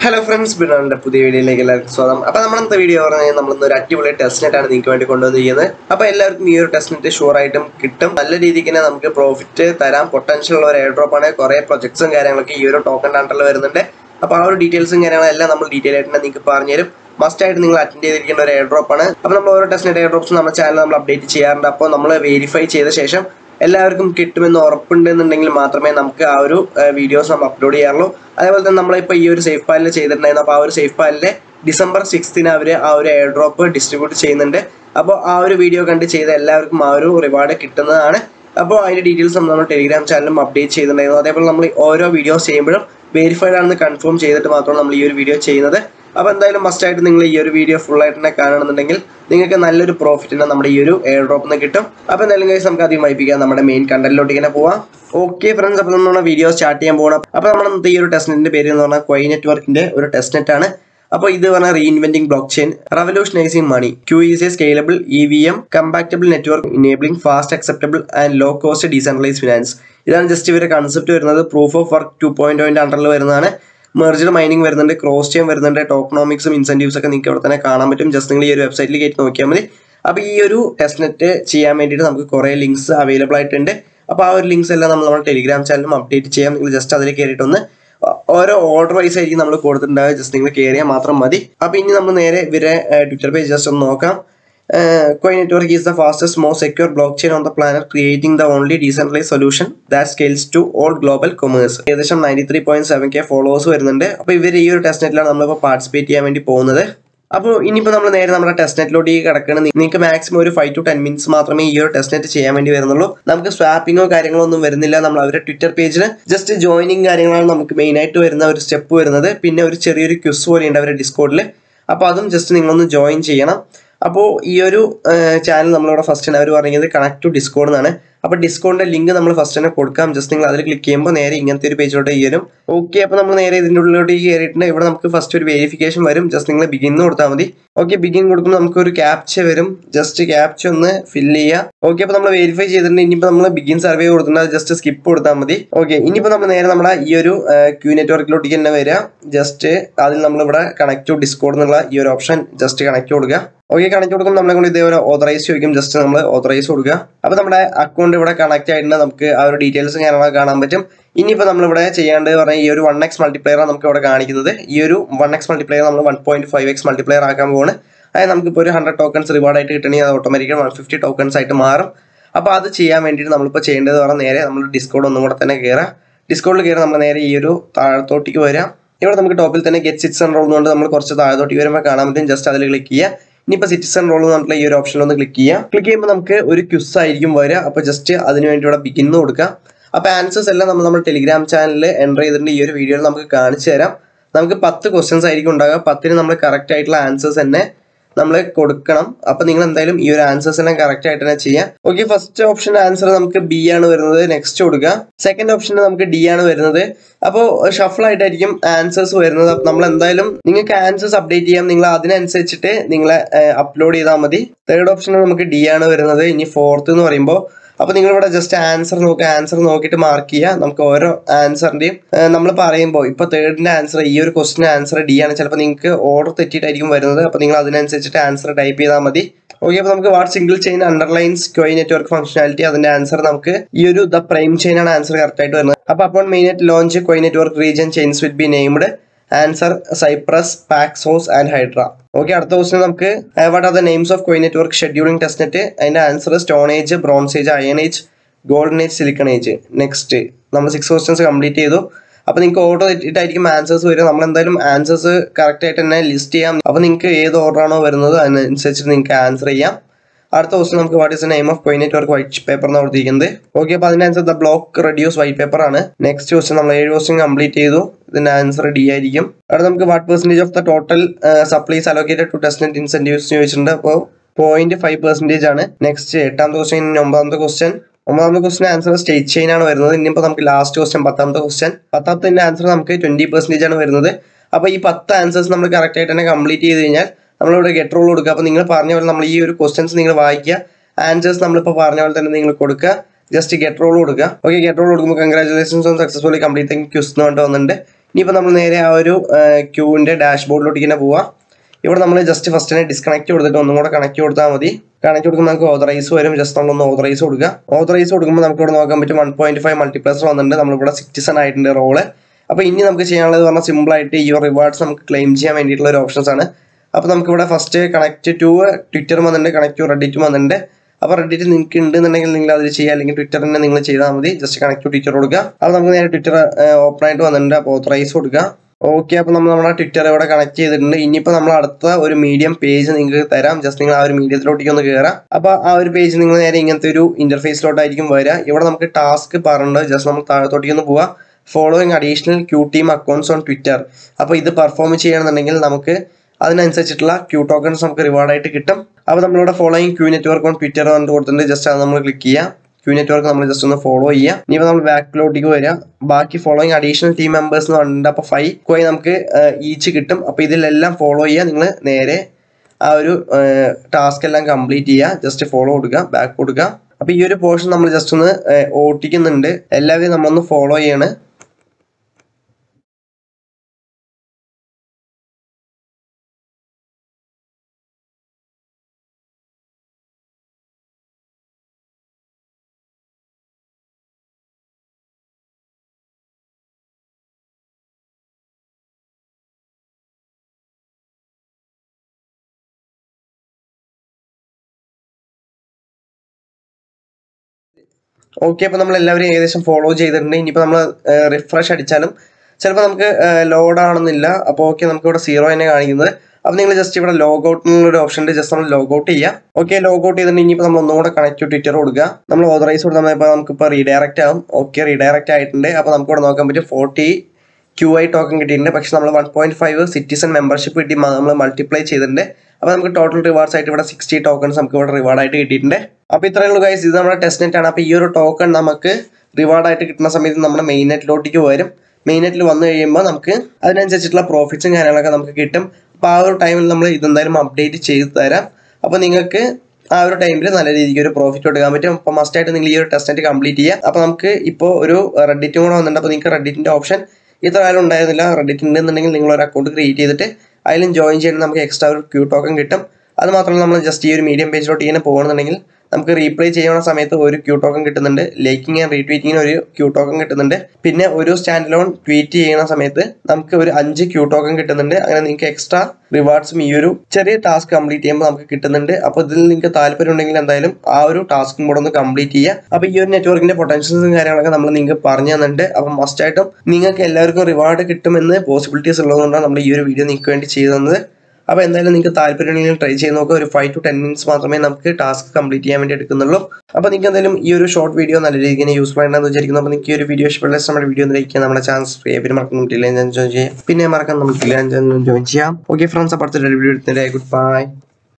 Hello friends, ബിനോന്റെ പുതിയ വീഡിയോയിലേക്ക് എല്ലാവർക്കും സ്വാഗതം. അപ്പോൾ നമ്മുടെ വീഡിയോ പറഞ്ഞാൽ നമ്മൾ ഒരു അടിപൊളി ടെസ്റ്റ് നെറ്റ് ആണ് നിങ്ങൾക്ക് വേണ്ടി കൊണ്ടുവന്നിരിക്കുന്നത്. അപ്പോൾ എല്ലാവർക്കും ഈ ഒരു ടെസ്റ്റ് നെറ്റ് ഷുവർ ആയിട്ടും കിട്ടും. നല്ല രീതിക്ക് തന്നെ നമുക്ക് പ്രോഫിറ്റ് തരാൻ പൊട്ടൻഷ്യൽ ഉള്ള ഒരു എയർഡ്രോപ്പ് ആണ്. കുറേ പ്രൊജക്ട്സും കാര്യങ്ങളൊക്കെ ഈ ഒരു ടോക്കൺ അണ്ടറിൽ വരുന്നുണ്ട്. അപ്പോൾ ആ ഒരു ഡീറ്റെയിൽസും കാര്യങ്ങളെല്ലാം നമ്മൾ ഡീറ്റെയിൽ ആയിട്ട് നിങ്ങൾക്ക് പറഞ്ഞുതരും. മസ്റ്റ് ആയിട്ട് നിങ്ങൾ അറ്റൻഡ് ചെയ്തിരിക്കേണ്ട ഒരു എയർഡ്രോപ്പ് ആണ്. അപ്പോൾ നമ്മൾ ഓരോ ടെസ്റ്റ് നെറ്റ് എയർഡ്രോപ്സും നമ്മുടെ ചാനൽ നമ്മൾ അപ്ഡേറ്റ് ചെയ്യാറുണ്ട്. അപ്പോൾ നമ്മൾ വെരിഫൈ ചെയ്ത ശേഷം എല്ലാവർക്കും കിട്ടുമെന്ന് ഉറപ്പുണ്ടെന്നുണ്ടെങ്കിൽ മാത്രമേ നമുക്ക് ആ ഒരു വീഡിയോസ് നമ്മൾ അപ്ലോഡ് ചെയ്യാറുള്ളൂ. അതേപോലെ തന്നെ നമ്മളിപ്പോൾ ഈ ഒരു സേഫ് ഫയലിൽ ചെയ്തിട്ടുണ്ടായിരുന്നു. അപ്പോൾ ആ ഒരു സേഫ് ഫയലിലെ December 6th അവർ ആ ഒരു എയർ ഡ്രോപ്പ് ഡിസ്ട്രിബ്യൂട്ട് ചെയ്യുന്നുണ്ട്. അപ്പോൾ ആ ഒരു വീഡിയോ കണ്ട് ചെയ്ത എല്ലാവർക്കും ആ ഒരു റിവാർഡ് കിട്ടുന്നതാണ്. അപ്പോൾ അതിൻ്റെ ഡീറ്റെയിൽസ് നമ്മൾ ടെലിഗ്രാം ചാനലും അപ്ഡേറ്റ് ചെയ്തിട്ടുണ്ടായിരുന്നു. അതേപോലെ നമ്മൾ ഓരോ വീഡിയോസ് ചെയ്യുമ്പോഴും വെരിഫൈഡ് ആണെന്ന് കൺഫേം ചെയ്തിട്ട് മാത്രമാണ് നമ്മൾ ഈ ഒരു വീഡിയോ ചെയ്യുന്നത്. അപ്പോൾ എന്തായാലും മസ്റ്റായിട്ട് നിങ്ങൾ ഈ ഒരു വീഡിയോ ഫുൾ ആയിട്ട് തന്നെ കാണണമെന്നുണ്ടെങ്കിൽ നിങ്ങൾക്ക് നല്ലൊരു പ്രോഫിറ്റ് തന്നെ നമ്മുടെ ഈ ഒരു എയർ ഡ്രോപ്പിൽ നിന്ന് കിട്ടും. അപ്പോൾ എന്തായാലും ഗൈസ് നമുക്ക് ആദ്യം വായിപ്പിക്കാം, നമ്മുടെ മെയിൻ കണ്ടന്റിലോട്ട് ഇങ്ങനെ പോവാം. ഓക്കെ ഫ്രണ്ട്സ്, അപ്പോൾ നമ്മുടെ വീഡിയോ സ്റ്റാർട്ട് ചെയ്യാൻ പോകണം. അപ്പോൾ നമ്മുടെ ഈ ഒരു ടെസ്റ്റ് നെറ്റിന്റെ പേര് എന്ന് പറഞ്ഞാൽ ക്വൈ നെറ്റ്വർക്കിന്റെ ഒരു ടെസ്റ്റ് നെറ്റ് ആണ്. അപ്പോൾ ഇത് പറഞ്ഞാൽ reinventing block chain, revolutionising money, Q is a scalable EVM compatible network enabling fast acceptable and low cost decentralized finance. ഇതാണ് ജസ്റ്റ് ഇവരുടെ കൺസെപ്റ്റ് വരുന്നത്. പ്രൂഫ് ഓഫ് വർക്ക് 2.0 അണ്ടറിൽ വരുന്നതാണ്. മെർജ്ഡ് മൈനിങ് വരുന്നുണ്ട്, ക്രോസ് ചെയിൻ വരുന്നുണ്ട്, ടോക്കണോമിക്സും ഇൻസെന്റീവ്സ് ഒക്കെ നിങ്ങൾക്ക് ഇവിടെ തന്നെ കാണാൻ പറ്റും. ജസ്റ്റ് നിങ്ങൾ ഈ ഒരു വെബ്സൈറ്റിൽ കയറ്റി നോക്കിയാൽ മതി. അപ്പോൾ ഈ ഒരു ടെസ്റ്റ് നെറ്റ് ചെയ്യാൻ വേണ്ടിയിട്ട് നമുക്ക് കുറേ ലിങ്ക്സ് അവൈലബിൾ ആയിട്ടുണ്ട്. അപ്പോൾ ആ ഒരു ലിങ്ക്സ് എല്ലാം നമ്മുടെ ടെലിഗ്രാം ചാനലും അപ്ഡേറ്റ് ചെയ്യാം. നിങ്ങൾ ജസ്റ്റ് അതിൽ കയറിയിട്ടൊന്ന് ഓരോ ഓർഡർ വൈസ് ആയിരിക്കും നമ്മൾ കൊടുത്തിട്ടുണ്ടാവുക. ജസ്റ്റ് നിങ്ങൾ കയറിയാൽ മാത്രം മതി. അപ്പോൾ ഇനി നമ്മൾ നേരെ ഇവരെ ട്വിറ്റർ പേജ് ജസ്റ്റ് ഒന്ന് നോക്കാം. Quai network is the fastest, most secure blockchain on the planet, creating the only decentralized solution that scales to all global commerce. ഏകദേശം 93.7K ഫോളോവേഴ്സ് വരുന്നുണ്ട്. അപ്പോൾ ഇവർ ഈ ഒരു ടെസ്റ്റ് നെറ്റിലാണ് നമ്മളിപ്പോൾ പാർട്ടിസിപ്പേറ്റ് ചെയ്യാൻ വേണ്ടി പോകുന്നത്. അപ്പോൾ ഇനിയിപ്പോൾ നമ്മൾ നേരെ നമ്മുടെ ടെസ്റ്റ് നെറ്റിലോട്ട് കിടക്കണം. നിങ്ങൾക്ക് മാക്സിമം ഒരു 5 to 10 minutes മാത്രമേ ഈ ഒരു ടെസ്റ്റ് നെറ്റ് ചെയ്യാൻ വേണ്ടി വരുന്നുള്ളൂ. നമുക്ക് സ്വാപ്പിങ്ങോ കാര്യങ്ങളോ ഒന്നും വരുന്നില്ല. നമ്മൾ അവരുടെ ട്വിറ്റർ പേജിൽ ജസ്റ്റ് ജോയിനിങ് കാര്യങ്ങളാണ് നമുക്ക് മെയിനായിട്ട് വരുന്ന ഒരു സ്റ്റെപ്പ് വരുന്നത്. പിന്നെ ഒരു ചെറിയൊരു ക്വിസ് പോലെയുണ്ട് അവരുടെ ഡിസ്കോഡിൽ. അപ്പോൾ അതും ജസ്റ്റ് നിങ്ങളൊന്ന് ജോയിൻ ചെയ്യണം. അപ്പോൾ ഈ ഒരു ചാനൽ നമ്മളിവിടെ ഫസ്റ്റ് തന്നെ അവർ പറഞ്ഞത് കണക്ട് ടു ഡിസ്കോഡ് എന്നാണ്. അപ്പോൾ ഡിസ്കോഡിൻ്റെ ലിങ്ക് നമ്മൾ ഫസ്റ്റ് തന്നെ കൊടുക്കാം. ജസ്റ്റ് നിങ്ങൾ അതിൽ ക്ലിക്ക് ചെയ്യുമ്പോൾ നേരെ ഇങ്ങനത്തെ ഒരു പേജിലോട്ട് വരും. ഓക്കെ, അപ്പോൾ നമ്മൾ നേരെ ഇതിൻ്റെ ഉള്ളിലോട്ട് കയറിയിട്ടുണ്ട്. ഇവിടെ നമുക്ക് ഫസ്റ്റ് ഒരു വെരിഫിക്കേഷൻ വരും. ജസ്റ്റ് നിങ്ങൾ ബിഗിൻ കൊടുത്താൽ മതി. ഓക്കെ, ബിഗിൻ കൊടുക്കുമ്പോൾ നമുക്കൊരു ക്യാപ്ച വരും. ജസ്റ്റ് ക്യാപ്ച ഒന്ന് ഫില്ല് ചെയ്യുക. ഓക്കെ, അപ്പോൾ നമ്മൾ വെരിഫൈ ചെയ്തിട്ടുണ്ട്. ഇനിയിപ്പോൾ നമ്മൾ ബിഗിൻ സർവേ കൊടുത്തിട്ടുണ്ട്. അത് ജസ്റ്റ് സ്കിപ്പ് കൊടുത്താൽ മതി. ഓക്കെ, ഇനിയിപ്പോൾ നമ്മൾ നേരെ നമ്മുടെ ഈ ഒരു ക്യൂ നെറ്റ്വർക്കിലോട്ടേക്ക് തന്നെ വരിക. ജസ്റ്റ് അതിൽ നമ്മളിവിടെ കണക്ട് ടു ഡിസ്കോഡ് എന്നുള്ള ഈ ഒരു ഓപ്ഷൻ ജസ്റ്റ് കണക്ട് കൊടുക്കുക. ഓക്കെ, കണക്ട് കൊടുക്കുമ്പോൾ നമ്മളെ കൊണ്ട് ഇതേപോലെ ഓതറൈസ് ചോദിക്കും. ജസ്റ്റ് നമ്മൾ ഓതറൈസ് കൊടുക്കുക. അപ്പോൾ നമ്മുടെ അക്കൗണ്ട് ഇവിടെ കണക്ട് ആയിട്ടുണ്ട്. നമുക്ക് ആ ഒരു ഡീറ്റെയിൽസ് കാര്യങ്ങളൊക്കെ കാണാൻ പറ്റും. ഇനിയിപ്പോൾ നമ്മളിവിടെ ചെയ്യാണ്ട് പറഞ്ഞാൽ ഈ ഒരു 1x മൾട്ടിപ്ലെയറാണ് നമുക്ക് ഇവിടെ കാണിക്കുന്നത്. ഈ ഒരു 1x മൾട്ടിപ്ലെയർ നമ്മൾ 1.5x മൾട്ടിപ്ലെയർ ആക്കാൻ പോകുന്നത്. അതായത് നമുക്കിപ്പോൾ ഒരു 100 ടോക്കൺസ് റിവാർഡായിട്ട് കിട്ടണമെങ്കിൽ അത് ഓട്ടോമാറ്റിക്കലി 150 ടോക്കൺസ് ആയിട്ട് മാറും. അപ്പോൾ അത് ചെയ്യാൻ വേണ്ടിയിട്ട് നമ്മളിപ്പോൾ ചെയ്യേണ്ടത് പറഞ്ഞാൽ നേരെ നമ്മൾ ഡിസ്കോഡ് ഒന്നും കൂടെ തന്നെ കയറുക. ഡിസ്കോഡിൽ കയറി നമ്മൾ നേരെ ഈ ഒരു താഴത്തോട്ടേക്ക് വരാം. ഇവിടെ നമുക്ക് ടോപ്പിൽ തന്നെ ഗെറ്റ് സിറ്റിസൺ റോൾ കൊണ്ട് നമ്മൾ കുറച്ച് താഴത്തോട്ടേക്ക് വരുമ്പോൾ കാണാൻ പറ്റും. ജസ്റ്റ് അതിൽ ക്ലിക്ക് ചെയ്യുക. ഇനിയിപ്പോൾ സിറ്റിസൺ റോൾ എന്ന് പറഞ്ഞിട്ടുള്ള ഈ ഒരു ഓപ്ഷനിലൊന്ന് ക്ലിക്ക് ചെയ്യുക. ക്ലിക്ക് ചെയ്യുമ്പോൾ നമുക്ക് ഒരു ക്വിസ് ആയിരിക്കും വരിക. അപ്പോൾ ജസ്റ്റ് അതിന് വേണ്ടി ഇവിടെ ബിഗിൻ കൊടുക്കുക. അപ്പോൾ ആൻസേഴ്സ് എല്ലാം നമ്മുടെ ടെലിഗ്രാം ചാനലിൽ എൻ്റർ ചെയ്തിട്ടുണ്ട്. ഈ ഒരു വീഡിയോയിൽ നമുക്ക് കാണിച്ചു തരാം. നമുക്ക് 10 ക്വസ്റ്റ്യൻസ് ആയിരിക്കും ഉണ്ടാകുക. 10ന് നമ്മൾ കറക്റ്റ് ആയിട്ടുള്ള ആൻസേഴ്സ് തന്നെ നമ്മൾ കൊടുക്കണം. അപ്പോൾ നിങ്ങൾ എന്തായാലും ഈ ഒരു ആൻസേഴ്സ് എല്ലാം കറക്റ്റ് ആയിട്ട് തന്നെ ചെയ്യാം. ഓക്കെ, ഫസ്റ്റ് ഓപ്ഷൻ ആൻസർ നമുക്ക് B ആണ് വരുന്നത്. നെക്സ്റ്റ് കൊടുക്കുക. സെക്കൻഡ് ഓപ്ഷന് നമുക്ക് D ആണ് വരുന്നത്. അപ്പോൾ ഷഫിൾ ആയിട്ടായിരിക്കും ആൻസേഴ്സ് വരുന്നത്. അപ്പോൾ നമ്മൾ എന്തായാലും നിങ്ങൾക്ക് ആൻസേഴ്സ് അപ്ഡേറ്റ് ചെയ്യാം. നിങ്ങൾ അതിനനുസരിച്ചിട്ട് നിങ്ങളെ അപ്ലോഡ് ചെയ്താൽ മതി. തേർഡ് ഓപ്ഷൻ നമുക്ക് D ആണ് വരുന്നത്. ഇനി ഫോർത്ത് എന്ന് പറയുമ്പോൾ അപ്പോൾ നിങ്ങളിവിടെ ജസ്റ്റ് ആൻസർ നോക്കുക. ആൻസർ നോക്കിയിട്ട് മാർക്ക് ചെയ്യുക. നമുക്ക് ഓരോ ആൻസറിൻ്റെയും നമ്മൾ പറയുമ്പോൾ ഇപ്പോൾ തേർഡിൻ്റെ ആൻസർ ഈ ഒരു ക്വസ്റ്റിൻ്റെ ആൻസർ D ആണ്. ചിലപ്പോൾ നിങ്ങൾക്ക് ഓർഡർ തെറ്റിയിട്ടായിരിക്കും വരുന്നത്. അപ്പോൾ നിങ്ങൾ അതിനനുസരിച്ചിട്ട് ആൻസർ ടൈപ്പ് ചെയ്താൽ മതി. ഓക്കെ, അപ്പോൾ നമുക്ക് what single chain underlines Quai network functionality, അതിൻ്റെ ആൻസർ നമുക്ക് ഈ ഒരു ദ പ്രൈം ചെയിൻ ആണ് ആൻസർ കറക്റ്റ് ആയിട്ട് വരുന്നത്. അപ്പോൾ അപ്പോൾ മെയിനായിട്ട് launch Quai network region chains will be named. Answer Cyprus, Paxos and Hydra. Okay, അടുത്ത ക്വസ്റ്റ്യൻ നമുക്ക് what are the names of Quai network scheduling test net. അതിൻ്റെ answer stone age, bronze age, iron age, golden age, silicon age. Next നമ്മൾ 6 questions complete ചെയ്തു. അപ്പോൾ നിങ്ങൾക്ക് order തെറ്റിയിട്ടായിരിക്കും answers വരിക. നമ്മളെന്തായാലും answers correct ആയിട്ട് തന്നെ ലിസ്റ്റ് ചെയ്യാം. അപ്പോൾ നിങ്ങൾക്ക് ഏത് ഓർഡറാണോ വരുന്നത് അതിനനുസരിച്ച് നിങ്ങൾക്ക് ആൻസർ ചെയ്യാം. അടുത്ത ക്വസ്റ്റ്യൻ നമുക്ക് what is the name of Quai network white paper എന്ന് കൊടുത്തിരിക്കുന്നത്. ഓക്കെ, അപ്പോൾ അതിൻ്റെ answer the block reduce white paper ആണ്. നെക്സ്റ്റ് ക്വസ്റ്റ്യൻ നമ്മൾ 7 ക്വസ്റ്റ്യൻ കംപ്ലീറ്റ് ചെയ്തു. ഇതിൻ്റെ ആൻസർ D ആയിരിക്കും. അവിടെ നമുക്ക് what percentage of the total supplies allocated to test net incentives ചോദിച്ചിട്ടുണ്ട്. അപ്പോൾ 0.5% ആണ്. നെക്സ്റ്റ് 8ാമത്തെ ക്വസ്റ്റ്യൻ. 9ാമത്തെ ക്വസ്റ്റ്യൻ. 9ാമത്തെ ക്വസ്റ്റ്യൻ ആൻസർ സ്റ്റേറ്റ് ചെയിൻ ആണ് വരുന്നത്. ഇനിയിപ്പോൾ നമുക്ക് ലാസ്റ്റ് ക്വസ്റ്റ്യൻ 10ാമത്തെ ക്വസ്റ്റ്യൻ. 10ാമത്തെ ആൻസർ നമുക്ക് 20% ആണ് വരുന്നത്. അപ്പോൾ ഈ 10 ആൻസേഴ്സ് നമ്മൾ കറക്റ്റ് ആയിട്ട് തന്നെ കംപ്ലീറ്റ് ചെയ്ത് കഴിഞ്ഞാൽ നമ്മളിവിടെ ഗെറ്റ് റോൾ കൊടുക്കുക. അപ്പോൾ നിങ്ങൾ പറഞ്ഞ പോലെ നമ്മൾ ഈ ഒരു ക്വസ്റ്റ്യൻസ് നിങ്ങൾ വായിക്കുക. ആൻസേഴ്സ് നമ്മളിപ്പോൾ പറഞ്ഞ പോലെ തന്നെ നിങ്ങൾ കൊടുക്കുക. ജസ്റ്റ് ഗെറ്റ് റോൾ കൊടുക്കുക. ഓക്കെ, ഗെറ്റ് റോൾ കൊടുക്കുമ്പോൾ congratulations on successfully completing quiz എന്ന് പറഞ്ഞിട്ട് വന്നിട്ടുണ്ട്. ഇനിയിപ്പോൾ നമ്മൾ നേരെ ആ ഒരു ക്യൂവിൻ്റെ ഡാഷ്ബോർഡിലോട്ട് ഇങ്ങനെ പോവാം. ഇവിടെ നമ്മൾ ജസ്റ്റ് ഫസ്റ്റ് തന്നെ ഡിസ്കണക്ട് കൊടുത്തിട്ട് ഒന്നും കൂടെ കണക്ട് കൊടുത്താൽ മതി. കണക്ട് കൊടുക്കുമ്പോൾ നമുക്ക് ഓതറൈസ് വരും. ജസ്റ്റ് നമ്മളൊന്ന് ഓതറൈസ് കൊടുക്കുക. ഓതറൈസ് കൊടുക്കുമ്പോൾ നമുക്ക് ഇവിടെ നോക്കാൻ പറ്റും 1.5 മൾട്ടിപ്ലക്സർ വന്നിട്ടുണ്ട്. നമ്മളിവിടെ സിറ്റിസൺ ആയിട്ടുണ്ട് റോള്. അപ്പോൾ ഇനി നമുക്ക് ചെയ്യാനുള്ളത് പറഞ്ഞാൽ സിമ്പിളായിട്ട് ഈ റിവാർഡ്സ് നമുക്ക് ക്ലെയിം ചെയ്യാൻ വേണ്ടിയിട്ടുള്ള ഒരു ഓപ്ഷൻസ് ആണ്. അപ്പോൾ നമുക്കിവിടെ ഫസ്റ്റ് കണക്ട് ടു ട്വിറ്റർ വന്നിട്ടുണ്ട്, കണക്ട് ടു റെഡിറ്റും വന്നിട്ടുണ്ട്. അപ്പോൾ റെഡിറ്റ് നിങ്ങൾക്ക് ഉണ്ടെന്നുണ്ടെങ്കിൽ നിങ്ങൾ അതിൽ ചെയ്യുക, അല്ലെങ്കിൽ ട്വിറ്ററിനെ നിങ്ങൾ ചെയ്താൽ മതി. ജസ്റ്റ് കണക്ട് ടു ട്വിറ്റർ കൊടുക്കുക. അപ്പോൾ നമുക്ക് നേരെ ട്വിറ്റർ ഓപ്പൺ ആയിട്ട് വന്നിട്ടുണ്ട്. അപ്പോൾ ഓതറൈസ് കൊടുക്കുക. ഓക്കെ, അപ്പോൾ നമ്മൾ നമ്മുടെ ട്വിറ്റർ ഇവിടെ കണക്ട് ചെയ്തിട്ടുണ്ട്. ഇനിയിപ്പോൾ നമ്മൾ അടുത്ത ഒരു മീഡിയം പേജ് നിങ്ങൾക്ക് തരാം. ജസ്റ്റ് നിങ്ങൾ ആ ഒരു മീഡിയത്തിലോട്ടേക്ക് ഒന്ന് കയറാം. അപ്പോൾ ആ ഒരു പേജ് നിങ്ങൾ നേരെ ഇങ്ങനത്തെ ഒരു ഇന്റർഫേസിലോട്ടായിരിക്കും വരിക. ഇവിടെ നമുക്ക് ടാസ്ക് പറഞ്ഞിട്ടുണ്ട്. ജസ്റ്റ് നമ്മൾ താഴത്തോട്ടേക്ക് ഒന്ന് പോവുക. Following additional Q team accounts on Twitter. അപ്പോൾ ഇത് പെർഫോം ചെയ്യണമെന്നുണ്ടെങ്കിൽ നമുക്ക് അതിനനുസരിച്ചിട്ടുള്ള ക്യൂ ടോക്കൺസ് നമുക്ക് റിവാർഡായിട്ട് കിട്ടും. അപ്പോൾ നമ്മളിവിടെ following Q network on Twitter എന്ന് കൊടുത്തിട്ടുണ്ട്. ജസ്റ്റ് അത് നമ്മൾ ക്ലിക്ക് ചെയ്യുക. ക്യൂ നെറ്റ്വർക്ക് നമ്മൾ ജസ്റ്റ് ഒന്ന് ഫോളോ ചെയ്യുക. ഇനിയിപ്പോൾ നമ്മൾ ബാക്കിലോട്ടേക്ക് വരിക. ബാക്കി ഫോളോയിങ് അഡീഷണൽ ടീം മെമ്പേഴ്സ് എന്ന് പറഞ്ഞിട്ടുണ്ട്. അപ്പോൾ 5 കോയിൻ നമുക്ക് ഈച്ച് കിട്ടും. അപ്പോൾ ഇതിലെല്ലാം ഫോളോ ചെയ്യുക. നിങ്ങൾ നേരെ ആ ഒരു ടാസ്ക് എല്ലാം കംപ്ലീറ്റ് ചെയ്യുക. ജസ്റ്റ് ഫോളോ കൊടുക്കുക, ബാക്ക് കൊടുക്കുക. അപ്പോൾ ഈ ഒരു പോർഷൻ നമ്മൾ ജസ്റ്റ് ഒന്ന് ഓട്ടിക്കുന്നുണ്ട്. എല്ലാവരും നമ്മളൊന്ന് ഫോളോ ചെയ്യാണ്. ഓക്കെ, അപ്പോൾ നമ്മൾ എല്ലാവരും ഏകദേശം ഫോളോ ചെയ്തിട്ടുണ്ട്. ഇനിയിപ്പോൾ നമ്മൾ റിഫ്രഷ് അടിച്ചാലും ചിലപ്പോൾ നമുക്ക് ലോഡ് ആണെന്നില്ല. അപ്പോൾ ഓക്കെ, നമുക്ക് ഇവിടെ 0 തന്നെ കാണിക്കുന്നത്. അപ്പോൾ നിങ്ങൾ ജസ്റ്റ് ഇവിടെ ലോഗ് ഔട്ട് എന്നുള്ളൊരു ഓപ്ഷൻ ഉണ്ട്. ജസ്റ്റ് നമ്മൾ ലോഗ് ഔട്ട് ചെയ്യുക. ഓക്കെ, ലോഗ് ഔട്ട് ചെയ്തിട്ടുണ്ടെങ്കിൽ ഇനിയിപ്പോൾ നമ്മൾ ഒന്നും കൂടെ കണക്ട് ടു ട്വിറ്റർ കൊടുക്കുക. നമ്മൾ ഓതറൈസ് കൊടുത്താൽ നമുക്കിപ്പോൾ റീഡയറക്റ്റ് ആവും. ഓക്കെ, റീഡയറക്റ്റ് ആയിട്ടുണ്ട്. അപ്പോൾ നമുക്ക് ഇവിടെ നോക്കാൻ പറ്റും 40 QI ടോക്കൺ കിട്ടിയിട്ടുണ്ട്. പക്ഷേ നമ്മൾ 1.5 സിറ്റിസൺ മെമ്പർഷിപ്പ് കിട്ടി നമ്മൾ മൾട്ടിപ്ലൈ ചെയ്തിട്ടുണ്ട്. അപ്പോൾ നമുക്ക് ടോട്ടൽ റിവാർഡ്സ് ആയിട്ട് ഇവിടെ 60 ടോക്കൺസ് നമുക്ക് ഇവിടെ റിവാർഡായിട്ട് കിട്ടിയിട്ടുണ്ട്. അപ്പോൾ ഇത്രയേ ഉള്ളൂ ഗൈസ്. ഇത് നമ്മുടെ ടെസ്റ്റ് നെറ്റ് ആണ്. അപ്പോൾ ഈ ഒരു ടോക്കൺ നമുക്ക് റിവാർഡായിട്ട് കിട്ടുന്ന സമയത്ത് നമ്മുടെ മെയിൻ നെറ്റിലോട്ടേക്ക് വരും. മെയിൻ നെറ്റിൽ വന്നു കഴിയുമ്പോൾ നമുക്ക് അതിനനുസരിച്ചിട്ടുള്ള പ്രോഫിറ്റ്സും കാര്യങ്ങളൊക്കെ നമുക്ക് കിട്ടും. അപ്പോൾ ആ ഒരു ടൈമിൽ നമ്മൾ ഇതെന്തായാലും അപ്ഡേറ്റ് ചെയ്ത് തരാം. അപ്പോൾ നിങ്ങൾക്ക് ആ ഒരു ടൈമിൽ നല്ല രീതിക്ക് ഒരു പ്രോഫിറ്റ് എടുക്കാൻ പറ്റും. അപ്പോൾ മസ്റ്റായിട്ട് നിങ്ങൾ ഈ ഒരു ടെസ്റ്റ് നെറ്റ് കംപ്ലീറ്റ് ചെയ്യുക. അപ്പോൾ നമുക്ക് ഇപ്പോൾ ഒരു റെഡിറ്റും കൂടെ വന്നിട്ടുണ്ട്. അപ്പോൾ നിങ്ങൾക്ക് റെഡിറ്റിൻ്റെ ഓപ്ഷൻ ഇത്ര ആരും ഉണ്ടായിരുന്നില്ല. റെഡിറ്റ് ഉണ്ടെന്നുണ്ടെങ്കിൽ നിങ്ങൾ ഒരു അക്കൗണ്ട് ക്രിയേറ്റ് ചെയ്തിട്ട് അതിലും ജോയിൻ ചെയ്യുന്നത് നമുക്ക് എക്സ്ട്രാ ഒരു ക്യൂ ടോക്കൺ കിട്ടും. അത് മാത്രമല്ല നമ്മൾ ജസ്റ്റ് ഈ ഒരു മീഡിയം പേജിലോട്ട് ഇങ്ങനെ പോകുകയാണെന്നുണ്ടെങ്കിൽ നമുക്ക് റീപ്ലൈ ചെയ്യുന്ന സമയത്ത് ഒരു ക്യൂ ടോക്കൺ കിട്ടുന്നുണ്ട്. ലൈക്കിങ് ആൻഡ് റീട്വീറ്റിങ്ങിന് ഒരു ക്യൂ ടോക്കൺ കിട്ടുന്നുണ്ട്. പിന്നെ ഒരു സ്റ്റാൻഡ് ലോൺ ട്വീറ്റ് ചെയ്യുന്ന സമയത്ത് നമുക്ക് ഒരു 5 ക്യൂ ടോക്കൺ കിട്ടുന്നുണ്ട്. അങ്ങനെ നിങ്ങൾക്ക് എക്സ്ട്രാ റിവാർഡ്സും ഈ ഒരു ചെറിയ ടാസ്ക് കംപ്ലീറ്റ് ചെയ്യുമ്പോൾ നമുക്ക് കിട്ടുന്നുണ്ട്. അപ്പോൾ ഇതിൽ നിങ്ങൾക്ക് താല്പര്യം ഉണ്ടെങ്കിൽ എന്തായാലും ആ ഒരു ടാസ്കും കൂടെ ഒന്ന് കംപ്ലീറ്റ് ചെയ്യുക. അപ്പോൾ ഈ ഒരു നെറ്റ്വർക്കിന്റെ പൊട്ടൻഷ്യൽസും കാര്യങ്ങളൊക്കെ നമ്മൾ നിങ്ങൾക്ക് പറഞ്ഞു തന്നിട്ടുണ്ട്. അപ്പോൾ മസ്റ്റായിട്ടും നിങ്ങൾക്ക് എല്ലാവർക്കും റിവാർഡ് കിട്ടുമെന്ന് പോസിബിലിറ്റീസ് ഉള്ളതുകൊണ്ടാണ് നമ്മൾ ഈ ഒരു വീഡിയോ നിങ്ങൾക്ക് വേണ്ടി ചെയ്തു തന്നത്. അപ്പോൾ എന്തായാലും നിങ്ങൾക്ക് താല്പര്യമുണ്ടെങ്കിൽ ട്രൈ ചെയ്ത് നോക്കുക. ഒരു 5 to 10 minutes മാത്രമേ നമുക്ക് ടാസ്ക് കംപ്ലീറ്റ് ചെയ്യാൻ വേണ്ടി എടുക്കുന്നുള്ളൂ. അപ്പോൾ നിങ്ങൾക്ക് എന്തായാലും ഈ ഒരു ഷോർട്ട് വീഡിയോ നല്ല രീതിയിൽ യൂസ്ഫുൾ ആണെന്ന് വിചാരിക്കുന്നു. അപ്പോൾ നിങ്ങൾക്ക് ഈ ഒരു വീഡിയോ ഇഷ്ടപ്പെട്ട നമ്മുടെ വീഡിയോ ഒന്ന് ലൈക്ക് ചെയ്യാം. നമ്മുടെ ചാനൽ സബ്സ്ക്രൈബ് ചെയ്യാൻ മറക്കാൻ ജോയിൻ ചെയ്യാം. പിന്നെ മറക്കാൻ നമുക്ക് ജോയിൻ ചെയ്യാം. ഓക്കെ ഫ്രണ്ട്സ്, അപ്പോൾ അടുത്ത വീഡിയോ ഗുഡ് ബൈ.